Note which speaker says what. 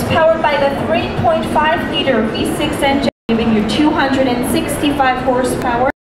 Speaker 1: powered by the 3.5-liter V6 engine, giving you 265 horsepower.